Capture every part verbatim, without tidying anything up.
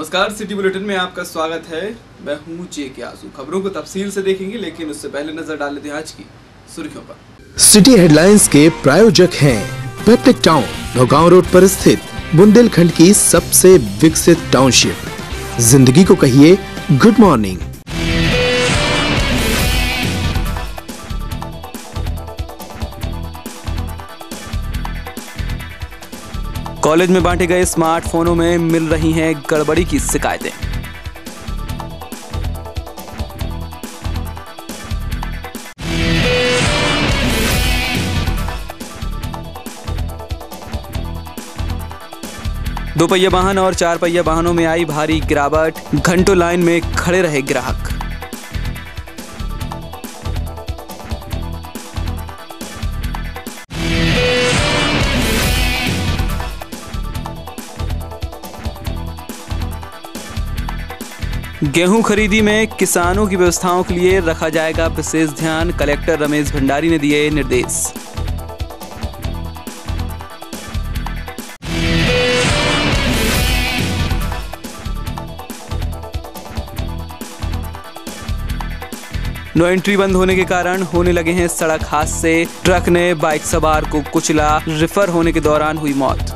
नमस्कार, city bulletin में आपका स्वागत है। मैं हूं जे के आजू। खबरों को तफसील से देखेंगे, लेकिन उससे पहले नजर डाल लेते हैं आज की सुर्खियों पर। सिटी हेडलाइंस के प्रायोजक हैं पेप्टिक टाउन, नौगांव रोड पर स्थित बुंदेलखंड की सबसे विकसित टाउनशिप। जिंदगी को कहिए गुड मॉर्निंग। कॉलेज में बांटे गए स्मार्टफोनों में मिल रही हैं गड़बड़ी की शिकायतें। दो पहिया वाहन और चार पहिया वाहनों में आई भारी गिरावट, घंटों लाइन में खड़े रहे ग्राहक। गेहूं खरीदी में किसानों की व्यवस्थाओं के लिए रखा जाएगा विशेष ध्यान, कलेक्टर रमेश भंडारी ने दिए निर्देश। नो एंट्री बंद होने के कारण होने लगे हैं सड़क हादसे, ट्रक ने बाइक सवार को कुचला, रिफर होने के दौरान हुई मौत।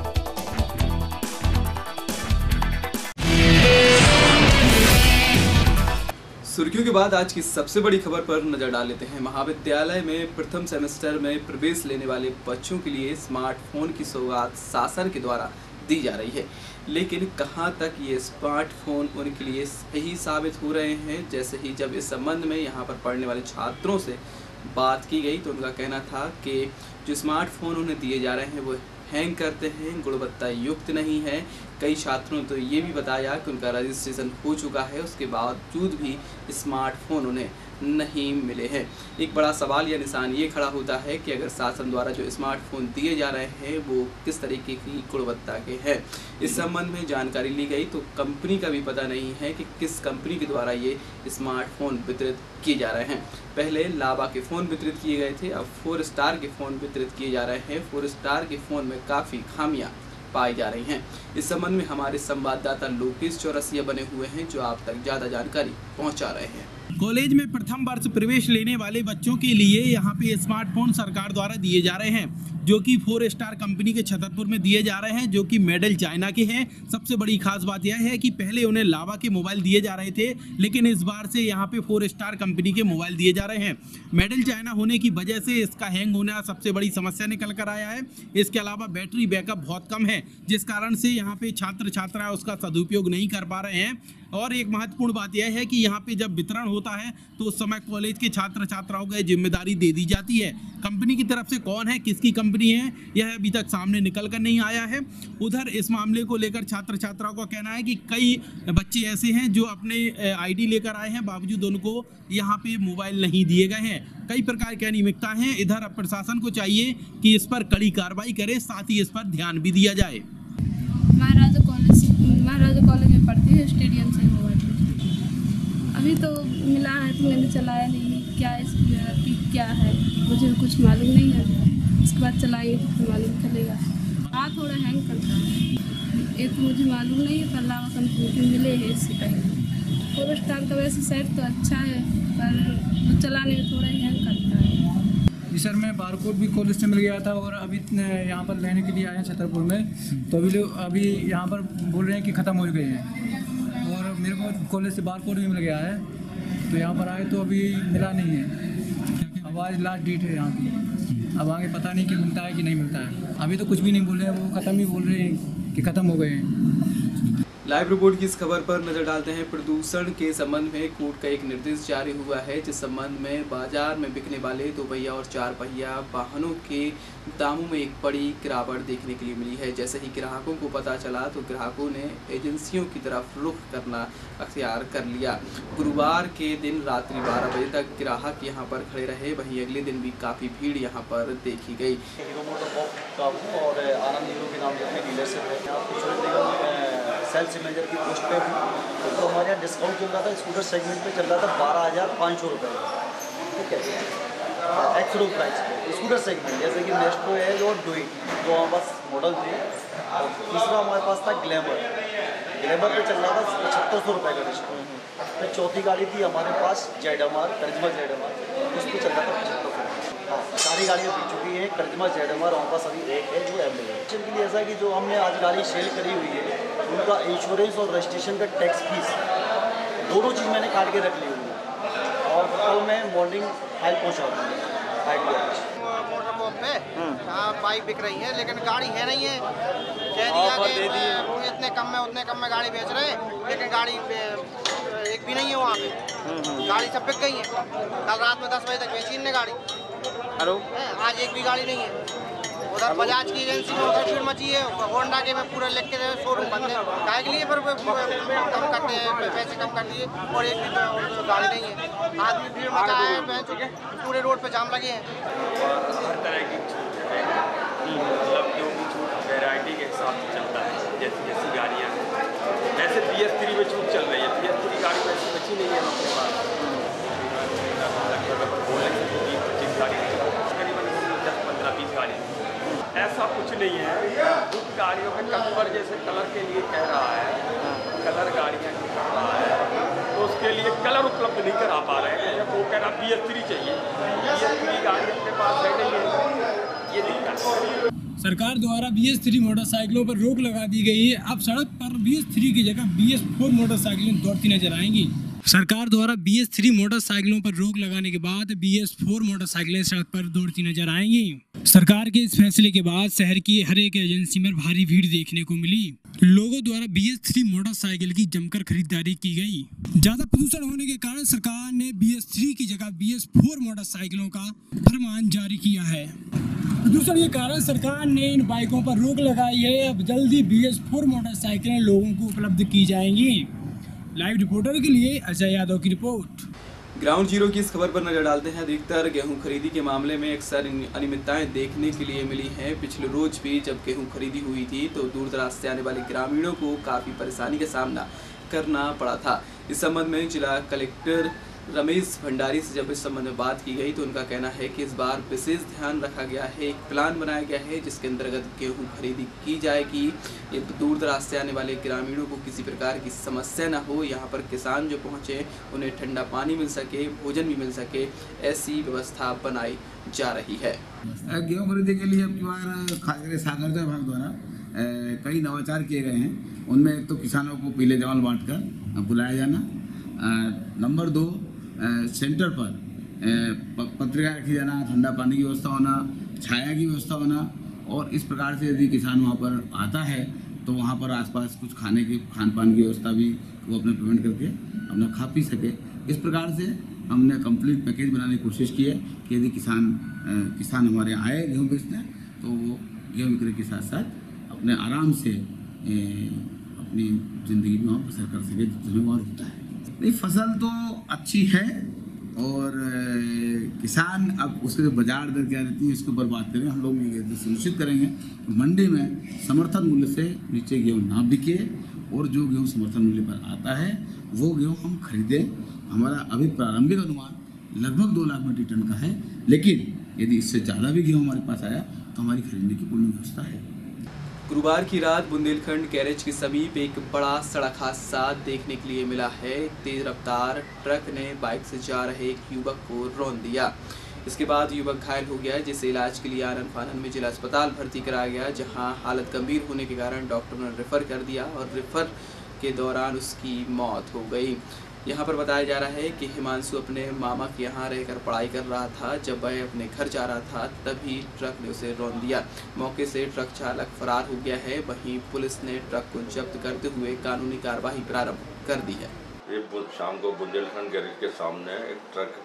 सुर्खियों के बाद आज की सबसे बड़ी खबर पर नजर डाल लेते हैं। महाविद्यालय में प्रथम सेमेस्टर में प्रवेश लेने वाले बच्चों के लिए स्मार्टफोन की सौगात शासन के द्वारा दी जा रही है, लेकिन कहां तक ये स्मार्टफोन उनके लिए सही साबित हो रहे हैं। जैसे ही जब इस संबंध में यहां पर पढ़ने वाले छात्रों से बात की गई तो उनका कहना था कि जो स्मार्टफोन उन्हें दिए जा रहे हैं वो हैंग करते हैं, गुणवत्ता युक्त नहीं है। कई छात्रों ने तो ये भी बताया कि उनका रजिस्ट्रेशन हो चुका है, उसके बावजूद भी स्मार्टफोन उन्हें नहीं मिले हैं। एक बड़ा सवाल या निशान ये खड़ा होता है कि अगर शासन द्वारा जो स्मार्टफोन दिए जा रहे हैं वो किस तरीके की गुणवत्ता के हैं। इस संबंध में जानकारी ली गई तो कंपनी का भी पता नहीं है कि किस कंपनी के द्वारा ये स्मार्टफोन वितरित किए जा रहे हैं। पहले लावा के फ़ोन वितरित किए गए थे, अब फोर स्टार के फ़ोन वितरित किए जा रहे हैं। फोर स्टार के फ़ोन में काफ़ी खामियां पाई जा रही हैं। इस संबंध में हमारे संवाददाता लोकेश चौरसिया बने हुए हैं, जो आप तक ज़्यादा जानकारी पहुंचा रहे हैं। कॉलेज में प्रथम वर्ष प्रवेश लेने वाले बच्चों के लिए यहाँ पे स्मार्टफोन सरकार द्वारा दिए जा रहे हैं, जो कि फोर स्टार कंपनी के छतरपुर में दिए जा रहे हैं, जो कि मेडल चाइना के हैं। सबसे बड़ी खास बात यह है कि पहले उन्हें लावा के मोबाइल दिए जा रहे थे, लेकिन इस बार से यहाँ पे फोर स्टार कंपनी के मोबाइल दिए जा रहे हैं। मेडल चाइना होने की वजह से इसका हैंग होना सबसे बड़ी समस्या निकल कर आया है। इसके अलावा बैटरी बैकअप बहुत कम है, जिस कारण से यहाँ पे छात्र छात्राएं उसका सदुपयोग नहीं कर पा रहे हैं। और एक महत्वपूर्ण बात यह है कि यहाँ पे जब वितरण होता है तो उस समय कॉलेज के छात्र छात्राओं को जिम्मेदारी दे दी जाती है। कंपनी की तरफ से कौन है, किसकी कंपनी है, यह अभी तक सामने निकल कर नहीं आया है। उधर इस मामले को लेकर छात्र छात्राओं का कहना है कि कई बच्चे ऐसे हैं जो अपने आईडी लेकर आए हैं, बावजूद उनको यहाँ पे मोबाइल नहीं दिए गए हैं। कई प्रकार की अनियमितता हैं। इधर अब प्रशासन को चाहिए कि इस पर कड़ी कार्रवाई करे, साथ ही इस पर ध्यान भी दिया जाए। महाराजा कॉलेज महाराजा कॉलेज में पढ़ती है, स्टेडियम से मोबाइल अभी तो मिला है तो मैंने चलाया नहीं। क्या इसकी क्या है मुझे कुछ मालूम नहीं है, इसके बाद चलाएंगे तो फिर मालूम चलेगा। हाँ, थोड़ा हैंग करता है, ये तो मुझे मालूम नहीं है, पर लावा कंपनी के मिले हैं इससे पहले। फोर स्टार का वैसे सेट तो अच्छा है, पर चलाने में थोड़ा हैंग करता है। जी सर, मैं बारकोड भी कॉलेज से मिल गया था और अभी यहाँ पर लेने के लिए आए हैं छतरपुर में, तो अभी लोग अभी यहाँ पर बोल रहे हैं कि ख़त्म हो गए हैं और मेरे को कॉलेज से बारकोड भी मिल गया है, तो यहाँ पर आए तो अभी मिला नहीं है। अब आज लास्ट डेट है यहाँ की, अब आगे पता नहीं कि मिलता है कि नहीं मिलता है। अभी तो कुछ भी नहीं बोल रहे हैं, वो ख़त्म ही बोल रहे हैं कि ख़त्म हो गए हैं। लाइव रिपोर्ट की इस खबर पर नजर डालते हैं। प्रदूषण के संबंध में कोर्ट का एक निर्देश जारी हुआ है, जिस संबंध में बाजार में बिकने वाले दो पहिया और चार पहिया वाहनों के दामों में एक बड़ी गिरावट देखने के लिए मिली है। जैसे ही ग्राहकों को पता चला तो ग्राहकों ने एजेंसियों की तरफ रुख करना अख्तियार कर लिया। गुरुवार के दिन रात्रि बारह बजे तक ग्राहक यहाँ पर खड़े रहे, वहीं अगले दिन भी काफ़ी भीड़ यहाँ पर देखी गई। हीरो मोटोकॉर्प और आनंद हीरो के नाम से डीलरशिप है। सेल्स मैनेजर की पोस्ट पे हूँ, तो हमारे यहाँ डिस्काउंट चल रहा था। स्कूटर सेगमेंट पे चल रहा था बारह हज़ार पाँच सौ रुपये, ठीक है, एक्स रोड प्राइस पे स्कूटर सेगमेंट, जैसे कि मेस्ट्रो है और डुइट, जो हमारे पास मॉडल थे। और तीसरा हमारे पास था ग्लैमर, ग्लैमर पे चल रहा था पचहत्तर सौ रुपये का डिस्काउंट। फिर चौथी गाड़ी थी हमारे पास Z M R, Karizma Z M R, उस पर चल रहा था पचहत्तर सौ। हाँ, सारी गाड़ियाँ बिक चुकी हैं। करिश्मा जेड एम आर हमारे पास अभी एक है जो अवेलेबल है। इसके लिए ऐसा है कि जो हमने आज गाड़ी सेल करी हुई है उनका इंश्योरेंस और रजिस्ट्रेशन का टैक्स फीस दोनों चीज़ मैंने काट के रख ली हुई है और कल मैं मॉर्निंग फाइल पहुँचा दूँगी मोटर पंप पे। हाँ, बाइक बिक रही है लेकिन गाड़ी है नहीं है। कह दिया कि इतने कम में उतने कम में गाड़ी बेच रहे हैं, लेकिन गाड़ी एक भी नहीं है वहाँ पे। गाड़ी सब बिक गई है। कल रात में दस बजे तक बेची इनने गाड़ी। हेलो, आज एक भी गाड़ी नहीं है। उधर बजाज की एजेंसी में उधर भीड़ मची है। होंडा के में पूरा लिख के शोरूम बंद है। गाय के लिए पर कम करते हैं, पैसे कम कर दिए और एक भी गाड़ी नहीं है। आदमी भीड़ मचा है, पूरे रोड पे जाम लगे हैं। हर तरह की छूट है, मतलब जो भी छूट वैरायटी के हिसाब से चलता है। जैसी जैसी गाड़ियाँ जैसे बी एस थ्री में छूट चल रही है, बी एस थ्री गाड़ी वैसी बची नहीं है अपने पास। लगभग बीस पच्चीस गाड़ी करीबन दस पंद्रह बीस गाड़ी, ऐसा कुछ नहीं है। कुछ गाड़ियों में कस्टमर जैसे कलर के लिए कह रहा है, कलर गाड़ियाँ कर रहा है तो उसके लिए कलर उपलब्ध नहीं करा पा रहे हैं। वो कह रहा बी एस थ्री चाहिए, बी एस थ्री गाड़ी अपने पास है नहीं है, ये दिक्कत है। सरकार द्वारा बी एस थ्री मोटरसाइकिलों पर रोक लगा दी गई है। अब सड़क पर बी एस थ्री की जगह बी एस फोर मोटरसाइकिलें दौड़ती नजर आएंगी। सरकार द्वारा बी एस थ्री मोटरसाइकिलों पर रोक लगाने के बाद बी एस फोर मोटरसाइकिलें सड़क पर दौड़ती नजर आएंगी। सरकार के इस फैसले के बाद शहर की हर एक एजेंसी में भारी भीड़ देखने को मिली। लोगों द्वारा बी एस थ्री मोटरसाइकिल की जमकर खरीदारी की गई। ज्यादा प्रदूषण होने के कारण सरकार ने बी एस थ्री की जगह बी एस फोर मोटरसाइकिलों का फरमान जारी किया है। प्रदूषण के कारण सरकार ने इन बाइकों पर रोक लगाई है। अब जल्दी बी एस फोर मोटरसाइकिलें लोगों को उपलब्ध की जाएंगी। लाइव रिपोर्टर के लिए अजय यादव की रिपोर्ट। ग्राउंड जीरो की इस खबर पर नजर डालते हैं। अधिकतर गेहूं खरीदी के मामले में अक्सर अनियमितताएं देखने के लिए मिली हैं। पिछले रोज भी जब गेहूं खरीदी हुई थी तो दूर दराज से आने वाले ग्रामीणों को काफ़ी परेशानी का सामना करना पड़ा था। इस संबंध में जिला कलेक्टर रमेश भंडारी से जब इस संबंध में बात की गई तो उनका कहना है कि इस बार विशेष ध्यान रखा गया है। एक प्लान बनाया गया है जिसके अंतर्गत गेहूं खरीदी की जाएगी। ये दूर दराज से आने वाले ग्रामीणों को किसी प्रकार की समस्या ना हो, यहाँ पर किसान जो पहुँचे उन्हें ठंडा पानी मिल सके, भोजन भी मिल सके, ऐसी व्यवस्था बनाई जा रही है। गेहूँ खरीदी के लिए अब की बार खासकर सागर विभाग द्वारा कई नवाचार किए गए हैं। उनमें एक तो किसानों को पीले चावल बांट कर बुलाया जाना, नंबर दो सेंटर पर पत्रिका रखी जाना, ठंडा पानी की व्यवस्था होना, छाया की व्यवस्था होना और इस प्रकार से यदि किसान वहाँ पर आता है तो वहाँ पर आसपास कुछ खाने की खान पान की व्यवस्था भी वो अपने पेमेंट करके अपना खा पी सके। इस प्रकार से हमने कंप्लीट पैकेज बनाने की कोशिश की है कि यदि किसान किसान हमारे यहाँ आए गेहूँ बेचने तो वो गेहूँ विक्रय के साथ साथ अपने आराम से ए, अपनी ज़िंदगी में वहाँ बसर कर सके जिसमें वहाँ रुकता है। नहीं, फसल तो अच्छी है और किसान अब उसके जो बाजार दर क्या रहती है इसके ऊपर बात करें। हम लोग ये सुनिश्चित करेंगे मंडी में समर्थन मूल्य से नीचे गेहूँ ना बिके और जो गेहूँ समर्थन मूल्य पर आता है वो गेहूँ हम खरीदें। हमारा अभी प्रारंभिक अनुमान लगभग दो लाख मीट्रिक टन का है, लेकिन यदि इससे ज़्यादा भी गेहूँ हमारे पास आया तो हमारी खरीदने की पूर्ण व्यवस्था है। गुरुवार की रात बुंदेलखंड गैरेज के समीप एक बड़ा सड़क हादसा देखने के लिए मिला है। तेज रफ्तार ट्रक ने बाइक से जा रहे एक युवक को रौंद दिया। इसके बाद युवक घायल हो गया, जिसे इलाज के लिए आनन फानन में जिला अस्पताल भर्ती कराया गया, जहां हालत गंभीर होने के कारण डॉक्टर ने रेफर कर दिया और रेफर के दौरान उसकी मौत हो गई। यहाँ पर बताया जा रहा है कि हिमांशु अपने मामा के यहाँ रहकर पढ़ाई कर रहा था। जब वह अपने घर जा रहा था तभी ट्रक ने उसे रौंद दिया। मौके से ट्रक चालक फरार हो गया है। वहीं पुलिस ने ट्रक को जब्त करते हुए कानूनी कार्रवाई प्रारंभ कर दी है। ये शाम को बुंदेलखंड गैरेज के सामने एक ट्रक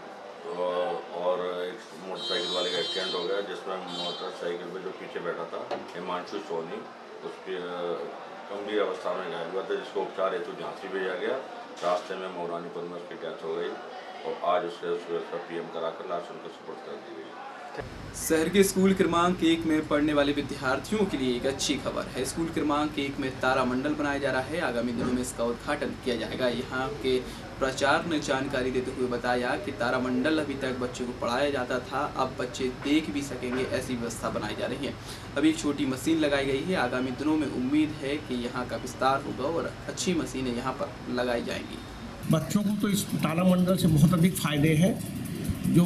और एक मोटरसाइकिल वाले का एक्सीडेंट हो गया, जिसमें मोटरसाइकिल पे जो पीछे बैठा था हिमांशु सोनी उसके गंभीर अवस्था में घायल हुआ था, जिसको उपचार हेतु झांसी भेजा गया। रास्ते में मौरानीपुर में उसकी डेथ हो गई और आज उससे उसका पीएम कराकर लाश उनको सुपुर्द कर दी गई। शहर के स्कूल क्रमांक एक में पढ़ने वाले विद्यार्थियों के लिए एक अच्छी खबर है। स्कूल क्रमांक एक में तारा मंडल बनाया जा रहा है। आगामी दिनों में इसका उद्घाटन किया जाएगा। यहाँ के प्राचार्य ने जानकारी देते हुए बताया कि तारामंडल अभी तक बच्चों को पढ़ाया जाता था, अब बच्चे देख भी सकेंगे, ऐसी व्यवस्था बनाई जा रही है। अभी एक छोटी मशीन लगाई गई है, आगामी दिनों में उम्मीद है कि यहाँ का विस्तार होगा और अच्छी मशीनें यहाँ पर लगाई जाएंगी। बच्चों को तो इस तारामंडल से बहुत अधिक फायदे हैं। जो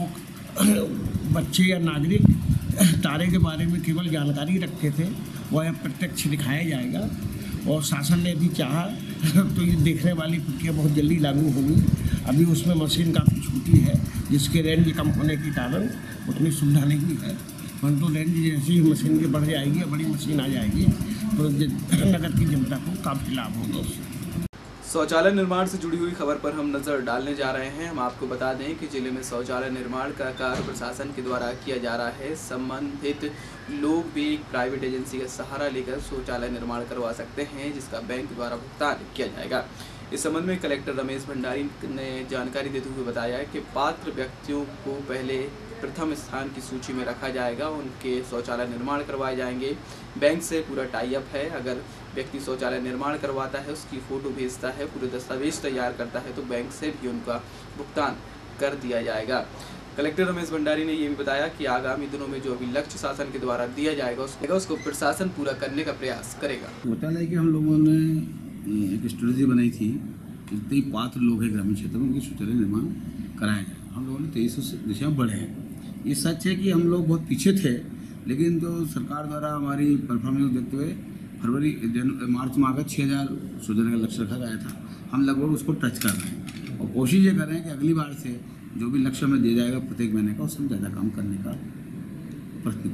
बच्चे या नागरिक तारे के बारे में केवल जानकारी रखते थे वह प्रत्यक्ष दिखाया जाएगा और शासन ने यदि चाहा तो ये देखने वाली प्रक्रिया बहुत जल्दी लागू होगी। अभी उसमें मशीन काफ़ी छोटी है जिसके रेंज कम होने के कारण उतनी सुविधा नहीं है, परंतु रेंज जैसी मशीन की बढ़ जाएगी, बड़ी मशीन आ जाएगी तो नगर की जनता को काफ़ी लाभ होगा उससे। शौचालय निर्माण से जुड़ी हुई खबर पर हम नज़र डालने जा रहे हैं। हम आपको बता दें कि जिले में शौचालय निर्माण का कार्य प्रशासन के द्वारा किया जा रहा है। संबंधित लोग भी प्राइवेट एजेंसी का सहारा लेकर शौचालय निर्माण करवा सकते हैं, जिसका बैंक द्वारा भुगतान किया जाएगा। इस संबंध में कलेक्टर रमेश भंडारी ने जानकारी देते हुए बताया कि पात्र व्यक्तियों को पहले प्रथम स्थान की सूची में रखा जाएगा, उनके शौचालय निर्माण करवाए जाएंगे। बैंक से पूरा टाई अप है, अगर व्यक्ति शौचालय निर्माण करवाता है, उसकी फ़ोटो भेजता है, पूरे दस्तावेज तैयार करता है तो बैंक से भी उनका भुगतान कर दिया जाएगा। कलेक्टर रमेश भंडारी ने ये भी बताया कि आगामी दिनों में जो अभी लक्ष्य शासन के द्वारा दिया जाएगा उसको उसको प्रशासन पूरा करने का प्रयास करेगा। शौचालय की हम लोगों ने एक स्ट्रेटजी बनाई थी, जितने पात्र लोग हैं ग्रामीण क्षेत्र में उनके शौचालय निर्माण कराया जाए। हम लोगों ने तेईस सौ दिशा में बढ़े हैं। ये सच है कि हम लोग बहुत पीछे थे, लेकिन जो सरकार द्वारा हमारी परफॉर्मेंस देखते हुए फरवरी जन मार्च में आकर छः हज़ार शौचालय का लक्ष्य रखा गया था, हम लगभग उसको टच कर रहे हैं और कोशिश ये कर रहे हैं कि अगली बार से जो भी लक्ष्य हमें दिया जाएगा प्रत्येक महीने का, उसमें ज़्यादा काम करने का प्रयत्न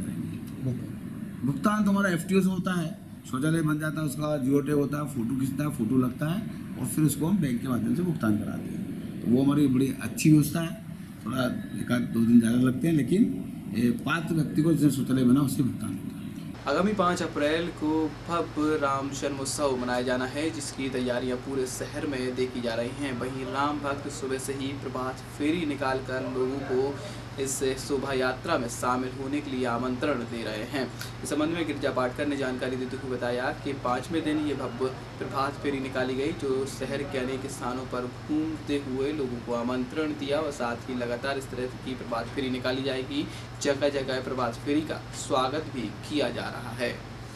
करेंगे। भुगतान तो हमारा एफ टी ओ से होता है, शौचालय बन जाता है, उसका जियो टैग होता है, फोटो खींचता है, फोटो लगता है और फिर उसको हम बैंक के माध्यम से भुगतान कराते हैं। तो वो हमारी बड़ी अच्छी व्यवस्था है। थोड़ा एक आध दो दिन ज़्यादा लगते हैं, लेकिन पात्र व्यक्ति को जिसने शौचालय बना उससे भुगतान होता है। आगामी पाँच अप्रैल को भव्य राम जन्मोत्सव मनाया जाना है, जिसकी तैयारियां पूरे शहर में देखी जा रही हैं। वहीं राम भक्त सुबह से ही प्रभात फेरी निकालकर लोगों को इस शोभा यात्रा में शामिल होने के लिए आमंत्रण दे रहे हैं। इस संबंध में गिरजा पाटकर ने जानकारी देते हुए बताया कि पाँचवें दिन ये भव्य प्रभात फेरी निकाली गई, जो शहर के अनेक स्थानों पर घूमते हुए लोगों को आमंत्रण दिया और साथ ही लगातार इस तरह की प्रभात फेरी निकाली जाएगी। जगह जगह प्रभात फेरी का स्वागत भी किया जा रहा है।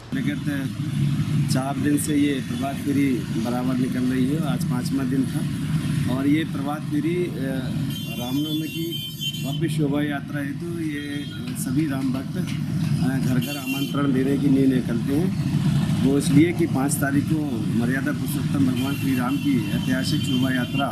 लेकिन चार दिन से ये प्रभात फेरी बराबर निकल रही है, आज पाँचवा दिन था और ये प्रभात फेरी रामनवमी की भव्य शोभा यात्रा है। तो ये सभी राम भक्त घर घर आमंत्रण देने के लिए निकलते हैं। वो इसलिए कि पाँच तारीख को मर्यादा पुरुषोत्तम भगवान श्री राम की ऐतिहासिक शोभा यात्रा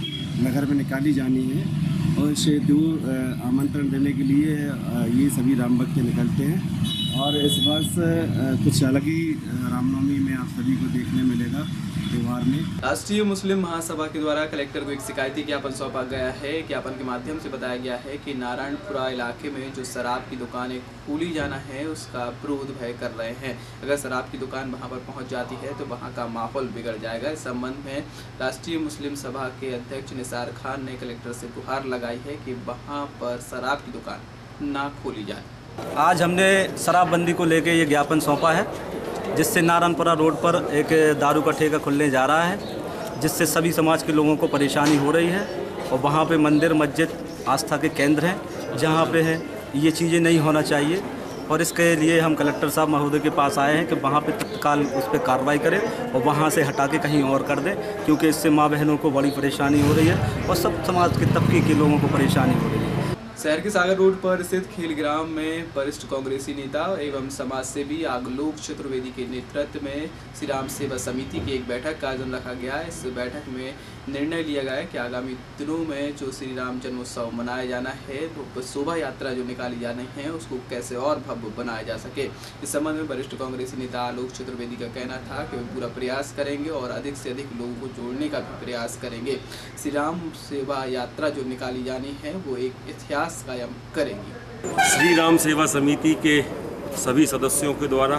नगर में निकाली जानी है और इसे दूर आमंत्रण देने के लिए ये सभी राम भक्त निकलते हैं। और इस वर्ष कुछ अलग ही रामनवमी में आप सभी को देखने मिलेगा त्योहार में। राष्ट्रीय मुस्लिम महासभा के द्वारा कलेक्टर को एक शिकायती ज्ञापन सौंपा गया है। ज्ञापन के माध्यम से बताया गया है कि नारायणपुरा इलाके में जो शराब की दुकानें खोली जाना है उसका विरोध भय कर रहे हैं। अगर शराब की दुकान वहां पर पहुंच जाती है तो वहां का माहौल बिगड़ जाएगा। इस संबंध में राष्ट्रीय मुस्लिम सभा के अध्यक्ष निसार खान ने कलेक्टर से गुहार लगाई है कि वहाँ पर शराब की दुकान ना खोली जाए। आज हमने शराबबंदी को लेकर ये ज्ञापन सौंपा है, जिससे नारायणपुरा रोड पर एक दारू का ठेका खुलने जा रहा है, जिससे सभी समाज के लोगों को परेशानी हो रही है। और वहाँ पे मंदिर मस्जिद आस्था के केंद्र हैं, जहाँ पे है ये चीज़ें नहीं होना चाहिए। और इसके लिए हम कलेक्टर साहब महोदय के पास आए हैं कि वहाँ पे तत्काल उस पर कार्रवाई करें और वहाँ से हटा के कहीं और कर दें, क्योंकि इससे माँ बहनों को बड़ी परेशानी हो रही है और सब समाज के तबके के लोगों को परेशानी हो रही है। शहर के सागर रोड पर स्थित खेलग्राम में वरिष्ठ कांग्रेसी नेता एवं समाज सेवी आगलोक चतुर्वेदी के नेतृत्व में श्री राम सेवा समिति की एक बैठक का आयोजन रखा गया। इस बैठक में निर्णय लिया गया कि आगामी दिनों में जो श्री राम जन्मोत्सव मनाया जाना है, तो शोभा यात्रा जो निकाली जानी है उसको कैसे और भव्य बनाया जा सके। इस संबंध में वरिष्ठ कांग्रेसी नेता आलोक चतुर्वेदी का कहना था कि वे पूरा प्रयास करेंगे और अधिक से अधिक लोगों को जोड़ने का भी प्रयास करेंगे। श्री राम सेवा यात्रा जो निकाली जानी है वो एक इतिहास कायम करेंगी। श्री राम सेवा समिति के सभी सदस्यों के द्वारा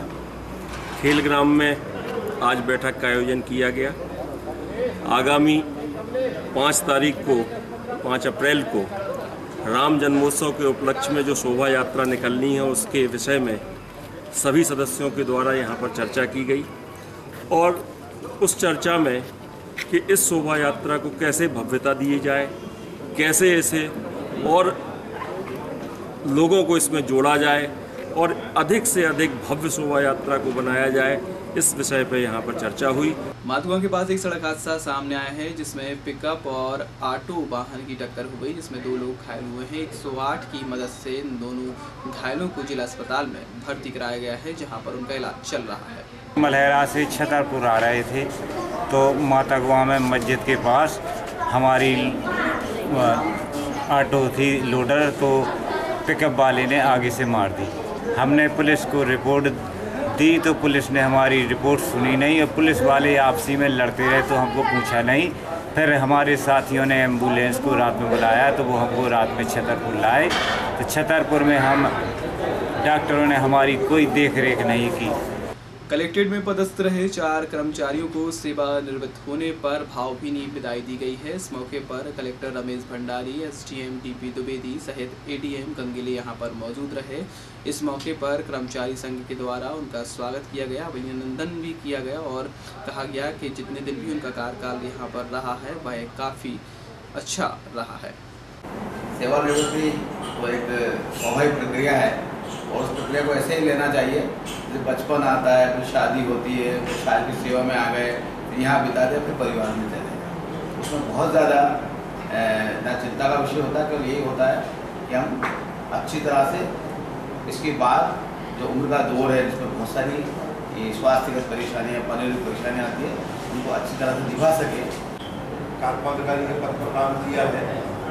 खेलग्राम में आज बैठक का आयोजन किया गया। आगामी पाँच तारीख को पाँच अप्रैल को राम जन्मोत्सव के उपलक्ष्य में जो शोभा यात्रा निकलनी है उसके विषय में सभी सदस्यों के द्वारा यहाँ पर चर्चा की गई और उस चर्चा में कि इस शोभा यात्रा को कैसे भव्यता दी जाए, कैसे इसे और लोगों को इसमें जोड़ा जाए और अधिक से अधिक भव्य शोभा यात्रा को बनाया जाए, इस विषय पर यहाँ पर चर्चा हुई। माधुआ के पास एक सड़क हादसा सामने आया है जिसमें पिकअप और ऑटो वाहन की टक्कर हो गई, जिसमें दो लोग घायल हुए हैं। एक सौ आठ की मदद से इन दोनों घायलों को जिला अस्पताल में भर्ती कराया गया है, जहाँ पर उनका इलाज चल रहा है। मलहरा से छतरपुर आ रहे थे तो माता गुआ में मस्जिद के पास हमारी ऑटो थी लोडर, तो पिकअप वाले ने आगे से मार दी। हमने पुलिस को रिपोर्ट दी तो पुलिस ने हमारी रिपोर्ट सुनी नहीं और पुलिस वाले आपसी में लड़ते रहे तो हमको पूछा नहीं। फिर हमारे साथियों ने एम्बुलेंस को रात में बुलाया तो वो हमको रात में छतरपुर लाए। तो छतरपुर में हम डॉक्टरों ने हमारी कोई देख रेख नहीं की। कलेक्ट्रेट में पदस्थ रहे चार कर्मचारियों को सेवानिवृत्त होने पर भावभीनी विदाई दी गई है। इस मौके पर collector Ramesh Bhandari, SDM T P Dwivedi ADM Gangele यहां पर मौजूद रहे। इस मौके पर कर्मचारी संघ के द्वारा उनका स्वागत किया गया, अभिनंदन भी किया गया और कहा गया कि जितने दिन भी उनका कार्यकाल यहाँ पर रहा है वह काफ़ी अच्छा रहा है। सेवानिवृत्ति तो एक स्वाभाविक प्रक्रिया है और उस प्रक्रिया को ऐसे ही लेना चाहिए। जैसे बचपन आता है, फिर शादी होती है, फिर शादी की सेवा में आ गए, फिर यहाँ बिता दे, फिर परिवार में चले गए। उसमें बहुत ज़्यादा ना चिंता का विषय होता है, केवल यही होता है कि हम अच्छी तरह से इसके बाद जो उम्र का दौर है जिसमें बहुत सारी स्वास्थ्यगत परेशानियाँ, पारिवारिक परेशानियाँ आती है, उनको अच्छी तरह से निभा सके। कार्यपालकारी के पद पर काम किया है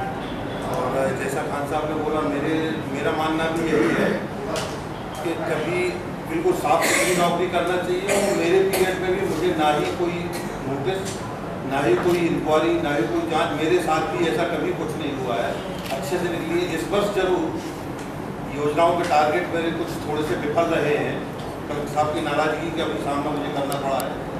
और जैसा खान साहब ने बोला, मेरे मेरा मानना भी यही है कि कभी बिल्कुल साफ सुथरी नौकरी करना चाहिए और मेरे पीरियड में भी मुझे ना ही कोई नोटिस, ना ही कोई इंक्वायरी, ना ही कोई जांच, मेरे साथ भी ऐसा कभी कुछ नहीं हुआ है। अच्छे से निकली। इस वर्ष जरूर योजनाओं के टारगेट मेरे कुछ थोड़े से विफल रहे हैं, कलेक्टर साहब की नाराजगी का भी सामना मुझे करना पड़ा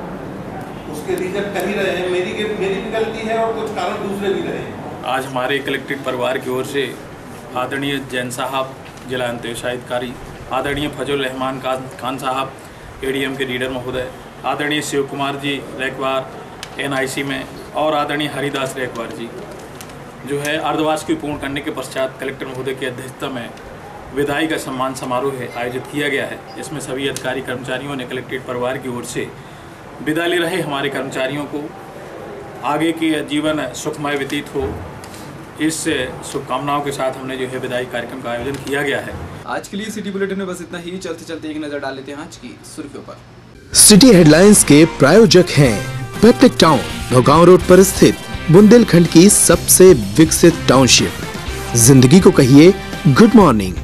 है। उसके रीजन कहीं रहे हैं, मेरी मेरी भी गलती है और कुछ कारण दूसरे भी रहे हैं। आज हमारे कलेक्ट्रेट परिवार की ओर से आदरणीय जैन साहब जिला अंत्योदय अधिकारी, आदरणीय फजल रहमान खान साहब एडीएम के लीडर महोदय, आदरणीय शिव कुमार जी रैकवार एनआईसी में और आदरणीय हरिदास रैकवार जी जो है अर्धवास की पूर्ण करने के पश्चात कलेक्टर महोदय की अध्यक्षता में विदाई का सम्मान समारोह है आयोजित किया गया है। इसमें सभी अधिकारी कर्मचारियों ने कलेक्ट्रेट परिवार की ओर से विदा ले रहे हमारे कर्मचारियों को आगे की जीवन सुखमय व्यतीत हो, इस शुभकामनाओं के साथ हमने जो है विदाई कार्यक्रम का आयोजन किया गया है। आज के लिए सिटी बुलेटिन में बस इतना ही। चलते चलते एक नजर डाल लेते हैं आज की सुर्खियों पर। सिटी हेडलाइंस के प्रायोजक हैं पेप्टिक टाउन, नौगांव रोड पर स्थित बुंदेलखंड की सबसे विकसित टाउनशिप। जिंदगी को कहिए गुड मॉर्निंग।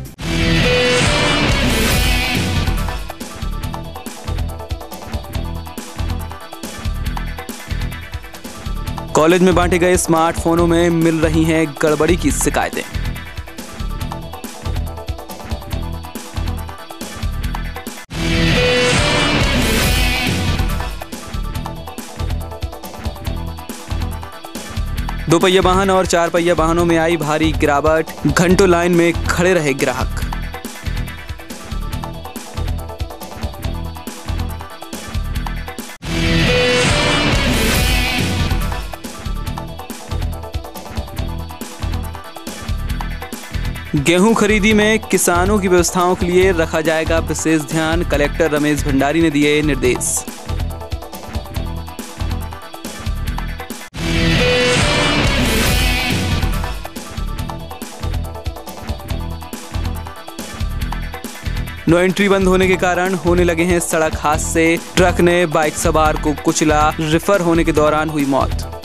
कॉलेज में बांटे गए स्मार्टफोनों में मिल रही हैं गड़बड़ी की शिकायतें। दो पहिया वाहन और चार पहिया वाहनों में आई भारी गिरावट, घंटों लाइन में खड़े रहे ग्राहक। गेहूं खरीदी में किसानों की व्यवस्थाओं के लिए रखा जाएगा विशेष ध्यान, कलेक्टर रमेश भंडारी ने दिए निर्देश। नो एंट्री बंद होने के कारण होने लगे हैं सड़क हादसे, ट्रक ने बाइक सवार को कुचला, रिफर होने के दौरान हुई मौत।